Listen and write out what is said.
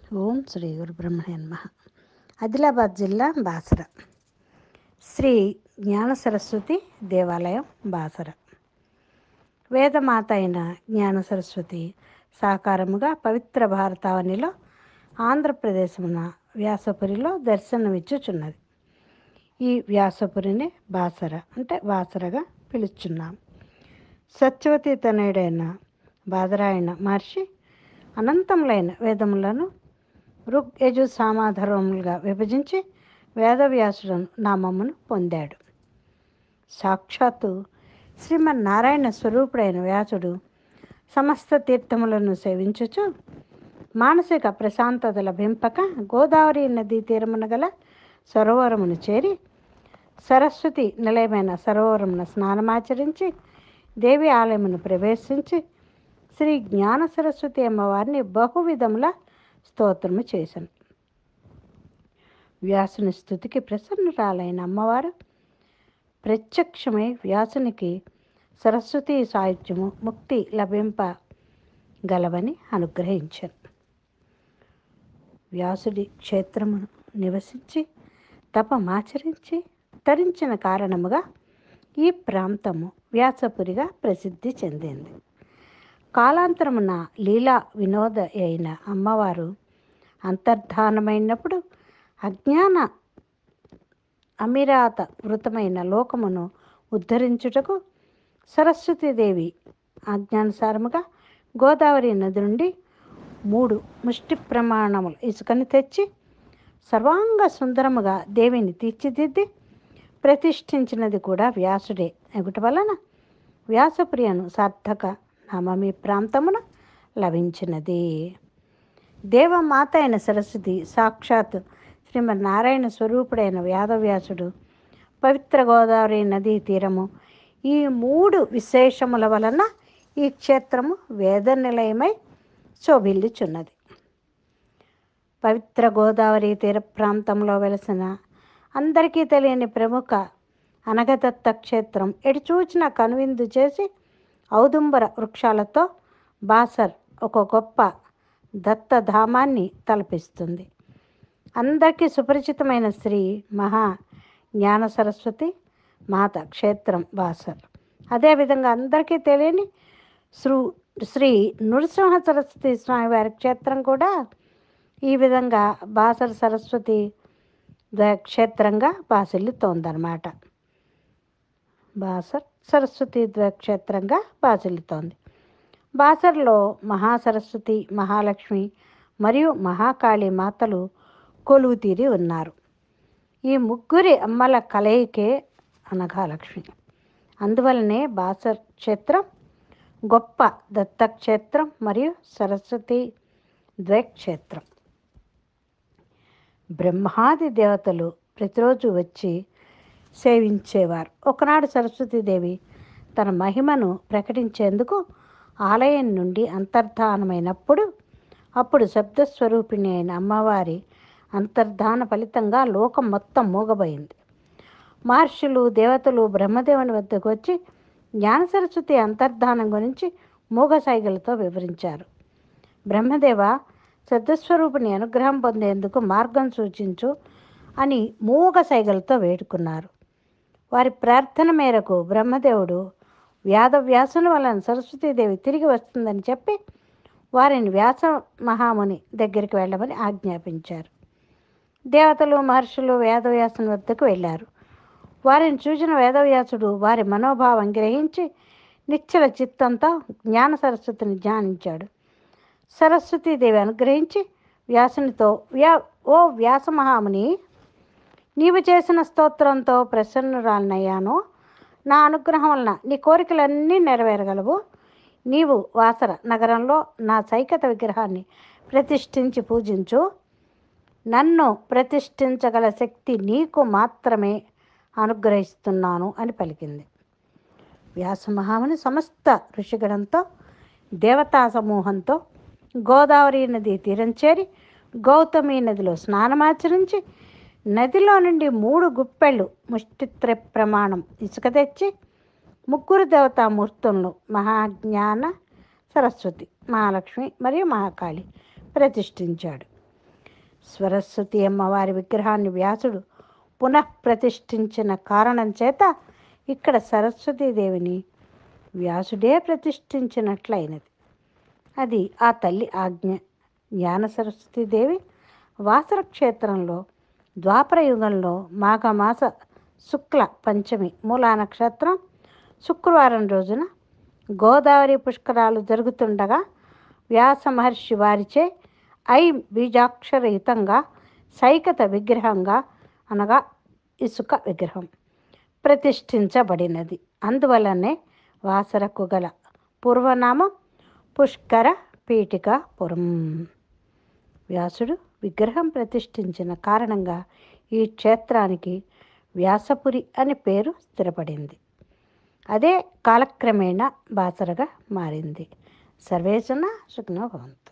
ఓం శ్రీ గురు బ్రహ్మణే నమః. ఆదిలాబాద్ జిల్లా బాసర శ్రీ జ్ఞాన సరస్వతి దేవాలయం బాసర. వేదమాత అయిన జ్ఞాన సరస్వతి సాకారముగా పవిత్ర భారతావనిలో ఆంధ్రప్రదేశమున వ్యాసపురిలో దర్శనమిచ్చుచున్నది. ఈ వ్యాసపురిని బాసర అంటే బాసరగా పిలుచున్నాం. సత్యవతి తనయుడైన బాదరాయణ మహర్షి అనంతములైన వేదములను ఋగ్ యజు సామాధర్వములుగా విభజించి వేదవ్యాసుడు నామమును పొందాడు. సాక్షాత్తు శ్రీమన్నారాయణ స్వరూపుడైన వ్యాసుడు సమస్త తీర్థములను సేవించుచు మానసిక ప్రశాంతత లభింపక గోదావరి నదీ తీరమున గల సరోవరమును చేరి సరస్వతి నిలయమైన సరోవరమున స్నానమాచరించి దేవి ఆలయమును ప్రవేశించి శ్రీ జ్ఞాన సరస్వతి అమ్మవారిని బహువిధముల స్తోత్రము చేశాను. వ్యాసుని స్తుతికి ప్రసన్నురాలైన అమ్మవారు ప్రత్యక్షమై వ్యాసునికి సరస్వతి సాహిత్యము ముక్తి లభింపగలవని అనుగ్రహించారు. వ్యాసుడి క్షేత్రమును నివసించి తపమాచరించి తరించిన కారణముగా ఈ ప్రాంతము వ్యాసపురిగా ప్రసిద్ధి చెందింది. కాలాంతరమున లీలా వినోద అయిన అమ్మవారు అంతర్ధానమైనప్పుడు అజ్ఞాన అమిరాత వృతమైన లోకమును ఉద్ధరించుటకు సరస్వతీదేవి ఆజ్ఞానుసారముగా గోదావరి నది నుండి 3 ముష్టి ప్రమాణముల ఇసుకను తెచ్చి సర్వాంగ సుందరముగా దేవిని తీర్చిదిద్ది ప్రతిష్ఠించినది కూడా వ్యాసుడే ఎగుట వలన వ్యాసప్రియను సార్థక నామీ ప్రాంతమున లభించినది. దేవమాత అయిన సరస్వతి సాక్షాత్ శ్రీమన్నారాయణ స్వరూపుడైన వేదవ్యాసుడు పవిత్ర గోదావరి నదీ తీరము ఈ 3 విశేషముల వలన ఈ క్షేత్రము వేద నిలయమై శోభిల్లుచున్నది. పవిత్ర గోదావరి తీర ప్రాంతంలో వెలసిన అందరికీ తెలియని ప్రముఖ అనగదత్త క్షేత్రం ఎడిచూచిన కనువిందు చేసి ఔదుంబర వృక్షాలతో బాసర్ ఒక గొప్ప దత్తధామాన్ని తలపిస్తుంది. అందరికీ సుపరిచితమైన శ్రీ మహా జ్ఞాన సరస్వతి మాత క్షేత్రం బాసర్. అదేవిధంగా అందరికీ తెలియని శ్రీ నృసింహ సరస్వతి స్వామివారి క్షేత్రం కూడా ఈ విధంగా బాసర్ సరస్వతి క్షేత్రంగా బాసిల్లుతోందన్నమాట. బాసర్ సరస్వతి క్షేత్రంగా బాసిల్లుతోంది. బాసర్లో మహాసరస్వతి, మహాలక్ష్మి మరియు మహాకాళి మాతలు కొలువు తీరి ఉన్నారు. ఈ ముగ్గురి అమ్మల కలయికే అనఘాలక్ష్మి. అందువలనే బాసర్ క్షేత్రం గొప్ప దత్తక్షేత్రం మరియు సరస్వతి ద్వైక్షేత్రం. బ్రహ్మాది దేవతలు ప్రతిరోజు వచ్చి సేవించేవారు. ఒకనాడు సరస్వతీదేవి తన మహిమను ప్రకటించేందుకు ఆలయం నుండి అంతర్ధానమైనప్పుడు అప్పుడు శబ్దస్వరూపిణి అయిన అమ్మవారి అంతర్ధాన ఫలితంగా లోకం మొత్తం మూగబోయింది. మహర్షులు, దేవతలు బ్రహ్మదేవుని వద్దకు వచ్చి జ్ఞాన సరస్వతి అంతర్ధానం గురించి మూగ సైగలతో వివరించారు. బ్రహ్మదేవ, శబ్దస్వరూపిణి అనుగ్రహం పొందేందుకు మార్గం సూచించు అని మూగ సైగలతో వేడుకున్నారు. వారి ప్రార్థన మేరకు బ్రహ్మదేవుడు వేదవ్యాసుని వలన సరస్వతీదేవి తిరిగి వస్తుందని చెప్పి వారిని వ్యాస మహాముని దగ్గరికి వెళ్ళమని ఆజ్ఞాపించారు. దేవతలు, మహర్షులు వేదవ్యాసుని వద్దకు వెళ్ళారు. వారిని చూసిన వేదవ్యాసుడు వారి మనోభావం గ్రహించి నిశ్చల చిత్తంతో జ్ఞాన సరస్వతిని ధ్యానించాడు. సరస్వతీదేవి అనుగ్రహించి వ్యాసునితో, ఓ వ్యాస మహాముని, నీవు చేసిన స్తోత్రంతో ప్రసన్నురాలనయ్యాను. నా అనుగ్రహం వలన నీ కోరికలన్నీ నెరవేరగలవు. నీవు వాసర నగరంలో నా సైకత విగ్రహాన్ని ప్రతిష్ఠించి పూజించు. నన్ను ప్రతిష్ఠించగల శక్తి నీకు మాత్రమే అనుగ్రహిస్తున్నాను అని పలికింది. వ్యాసమహాముని సమస్త ఋషిగణంతో దేవతా సమూహంతో గోదావరి నది తీరం చేరి గౌతమి నదిలో స్నానమాచరించి నదిలో నుండి 3 గుప్పెళ్ళు ముష్టిత్ర ప్రమాణం ఇసుక తెచ్చి 3 దేవతామూర్తులను మహాజ్ఞాన సరస్వతి, మహాలక్ష్మి మరియు మహాకాళి ప్రతిష్ఠించాడు. సరస్వతి అమ్మవారి విగ్రహాన్ని వ్యాసుడు పునఃప్రతిష్ఠించిన కారణం చేత ఇక్కడ సరస్వతీదేవిని వ్యాసుడే ప్రతిష్ఠించినట్లయినది. అది ఆ తల్లి ఆజ్ఞ. జ్ఞాన సరస్వతీదేవి వాసర క్షేత్రంలో ద్వాపర యుగంలో మాఘమాస శుక్ల పంచమి మూలా నక్షత్రం శుక్రవారం రోజున గోదావరి పుష్కరాలు జరుగుతుండగా వ్యాస మహర్షి వారిచే బీజాక్షరయుతంగా సైకత విగ్రహంగా అనగా ఇసుక విగ్రహం ప్రతిష్ఠించబడినది. అందువలనే వాసరకు గల పూర్వనామం పుష్కర పీఠికాపురం. వ్యాసుడు విగ్రహం ప్రతిష్ఠించిన కారణంగా ఈ క్షేత్రానికి వ్యాసపురి అని పేరు స్థిరపడింది. అదే కాలక్రమేణా బాసరగా మారింది. సర్వేజన సుఖినో భవంతు.